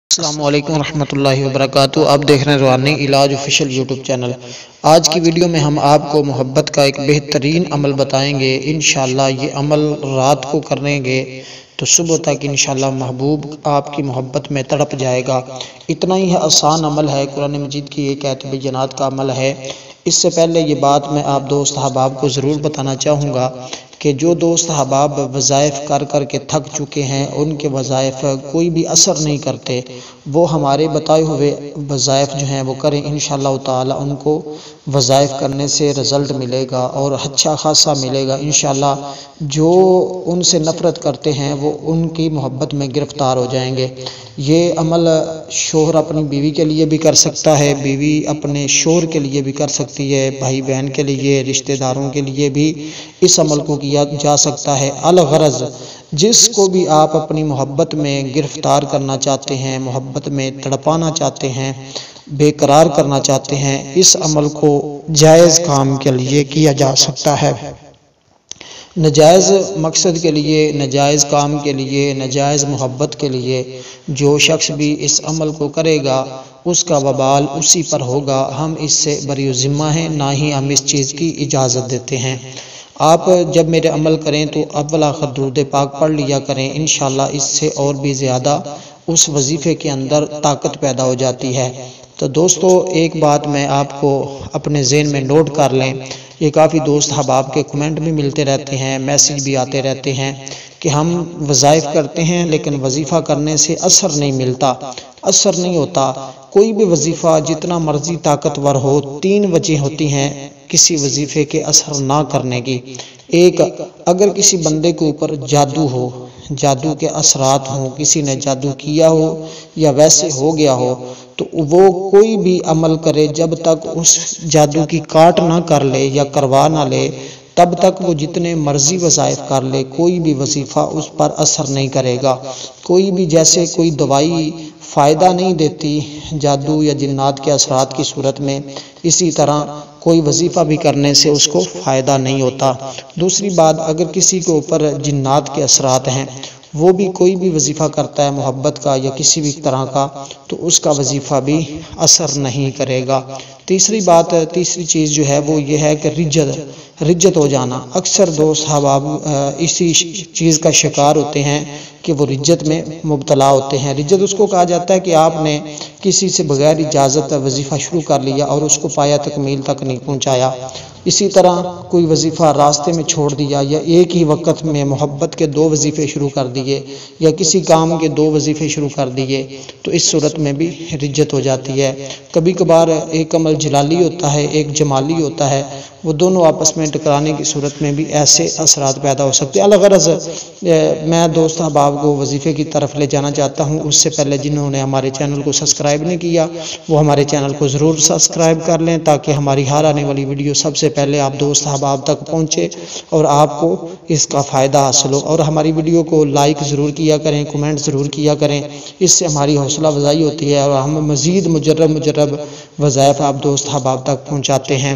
السلام علیکم ورحمۃ اللہ وبرکاتہ۔ آپ دیکھ رہے ہیں روحانی علاج آفیشیل یوٹیوب چینل۔ آج کی ویڈیو میں ہم آپ کو محبت کا ایک بہترین عمل بتائیں گے۔ انشاءاللہ یہ عمل رات کو کریں گے تو صبح تک انشاءاللہ محبوب آپ کی محبت میں تڑپ جائے گا۔ اتنا ہی آسان عمل ہے، قرآن مجید کی ایک آیت بینات کا عمل ہے۔ اس سے پہلے یہ بات میں آپ دوست احباب کو ضرور بتانا چاہوں گا کہ جو دوست احباب وظائف کر کر کے تھک چکے ہیں، ان کے وظائف کوئی بھی اثر نہیں کرتے، وہ ہمارے بتائے ہوئے وظائف جو ہیں وہ کریں، انشاءاللہ تعالی ان کو وظائف کرنے سے رزلٹ ملے گا اور اچھا خاصا ملے گا انشاءاللہ۔ جو ان سے نفرت کرتے ہیں وہ ان کی محبت میں گرفتار ہو جائیں گے۔ یہ عمل شوہر اپنی بیوی کے لیے بھی کر سکتا ہے، بیوی اپنے شوہر کے لیے بھی کر سکتی ہے، بھائی بہن کے لیے، رشتہ داروں کے لیے بھی اس عمل کو کیا جا سکتا ہے۔ الغرض جس کو بھی آپ اپنی محبت میں گرفتار کرنا چاہتے ہیں، محبت میں تڑپانا چاہتے ہیں، بے قرار کرنا چاہتے ہیں، اس عمل کو جائز کام کے لیے کیا جا سکتا ہے۔ ناجائز مقصد کے لیے، ناجائز کام کے لیے، ناجائز محبت کے لیے جو شخص بھی اس عمل کو کرے گا اس کا وبال اسی پر ہوگا۔ ہم اس سے بری ذمہ ہیں، نہ ہی ہم اس چیز کی اجازت دیتے ہیں۔ آپ جب میرے عمل کریں تو اول آخر درود پاک پڑھ لیا کریں، انشاءاللہ اس سے اور بھی زیادہ اس وظیفے کے اندر طاقت پیدا ہو جاتی ہے۔ تو دوستو ایک بات میں آپ کو اپنے ذہن میں نوٹ کر لیں، یہ کافی دوست احباب کے کمنٹ بھی ملتے رہتے ہیں، میسیج بھی آتے رہتے ہیں کہ ہم وظائف کرتے ہیں لیکن وظیفہ کرنے سے اثر نہیں ملتا، اثر نہیں ہوتا۔ کوئی بھی وظیفہ جتنا مرضی طاقتور ہو، تین وجہ ہوتی ہیں کسی وظیفے کے اثر نہ کرنے کی۔ ایک، اگر کسی بندے کے اوپر جادو ہو، جادو کے اثرات ہوں، کسی نے جادو کیا ہو یا ویسے ہو گیا ہو، تو وہ کوئی بھی عمل کرے جب تک اس جادو کی کاٹ نہ کر لے یا کروا نہ لے، تب تک وہ جتنے مرضی وظائف کر لے، کوئی بھی وظیفہ اس پر اثر نہیں کرے گا۔ کوئی بھی جیسے کوئی دوائی فائدہ نہیں دیتی جادو یا جنات کے اثرات کی صورت میں، اسی طرح کوئی وظیفہ بھی کرنے سے اس کو فائدہ نہیں ہوتا۔ دوسری بات، اگر کسی کے اوپر جنات کے اثرات ہیں، وہ بھی کوئی بھی وظیفہ کرتا ہے محبت کا یا کسی بھی طرح کا، تو اس کا وظیفہ بھی اثر نہیں کرے گا۔ تیسری بات، تیسری چیز جو ہے وہ یہ ہے کہ رجت ہو جانا۔ اکثر دوست احباب اسی چیز کا شکار ہوتے ہیں کہ وہ رجت میں مبتلا ہوتے ہیں۔ رجت اس کو کہا جاتا ہے کہ آپ نے کسی سے بغیر اجازت وظیفہ شروع کر لیا اور اس کو پایا تکمیل تک نہیں پہنچایا۔ اسی طرح کوئی وظیفہ راستے میں چھوڑ دیا، یا ایک ہی وقت میں محبت کے 2 وظیفے شروع کر دیے، یا کسی کام کے 2 وظیفے شروع کر دیے، تو اس صورت میں بھی رجت ہو جاتی ہے۔ کبھی کبھار ایک عمل جلالی ہوتا ہے، ایک جمالی ہوتا ہے، وہ دونوں آپس میں ٹکرانے کی صورت میں بھی ایسے اثرات پیدا ہو سکتے ہیں۔ الغرض میں دوست احباب کو وظیفے کی طرف لے جانا چاہتا ہوں۔ اس سے پہلے جنہوں نے ہمارے چینل کو سبسکرائب نہیں کیا وہ ہمارے چینل کو ضرور سبسکرائب کر لیں، تاکہ ہماری ہر آنے والی ویڈیو سب سے پہلے آپ دوست احباب تک پہنچے اور آپ کو اس کا فائدہ حاصل ہو۔ اور ہماری ویڈیو کو لائک ضرور کیا کریں، کمنٹ ضرور کیا کریں، اس سے ہماری حوصلہ افزائی ہوتی ہے اور ہم مزید مجرب وظائف آپ دوست احباب تک پہنچاتے ہیں۔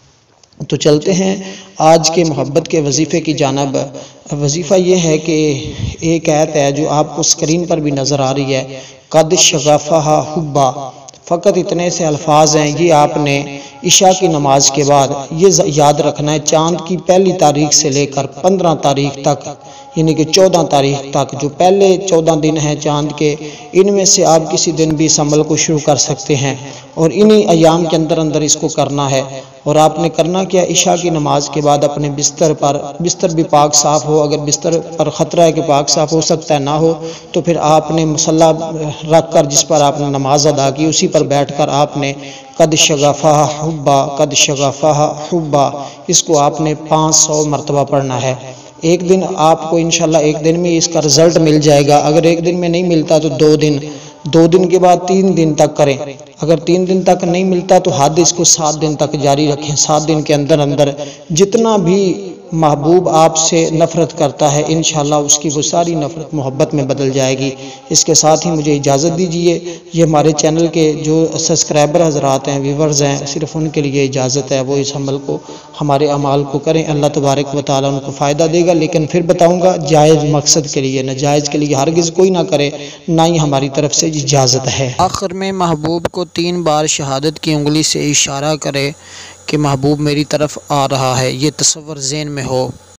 تو چلتے ہیں آج کے محبت کے وظیفے کی جانب۔ وظیفہ یہ ہے کہ ایک آیت ہے جو آپ کو سکرین پر بھی نظر آ رہی ہے، قد شغفہا حبا۔ فقط اتنے سے الفاظ ہیں، یہ آپ نے عشاء کی نماز کے بعد یہ یاد رکھنا ہے، چاند کی پہلی تاریخ سے لے کر 15 تاریخ تک، یعنی کہ 14 تاریخ تک، جو پہلے 14 دن ہیں چاند کے، ان میں سے آپ کسی دن بھی اس عمل کو شروع کر سکتے ہیں اور انہی ایام کے اندر اس کو کرنا ہے۔ اور آپ نے کرنا کیا، عشاء کی نماز کے بعد اپنے بستر بھی پاک صاف ہو، اگر بستر پر خطرہ ہے کہ پاک صاف ہو سکتا ہے نہ ہو تو پھر آپ نے مصلی رکھ کر جس پر آپ نے نماز ادا کی اسی پر بیٹھ کر آپ نے قد شغفہا حبا، قد شغفہا حبا، اس کو آپ نے 500 مرتبہ پڑھنا ہے۔ ایک دن آپ کو انشاءاللہ ایک دن میں اس کا رزلٹ مل جائے گا۔ اگر ایک دن میں نہیں ملتا تو 2 دن کے بعد 3 دن تک کریں۔ اگر 3 دن تک نہیں ملتا تو حد اس کو 7 دن تک جاری رکھیں۔ 7 دن کے اندر جتنا بھی محبوب آپ سے نفرت کرتا ہے انشاءاللہ اس کی وہ ساری نفرت محبت میں بدل جائے گی۔ اس کے ساتھ ہی مجھے اجازت دیجیے، یہ ہمارے چینل کے جو سبسکرائبر حضرات ہیں، ویورز ہیں، صرف ان کے لیے اجازت ہے، وہ اس عمل کو، ہمارے اعمال کو کریں، اللہ تبارک و تعالیٰ ان کو فائدہ دے گا، لیکن پھر بتاؤں گا جائز مقصد کے لیے، ناجائز کے لیے ہرگز کوئی نہ کرے، نہ ہی ہماری طرف سے اجازت ہے۔ آخر میں محبوب کو 3 بار شہادت کی انگلی سے اشارہ کرے کہ محبوب میری طرف آ رہا ہے، یہ تصور ذہن میں ہو۔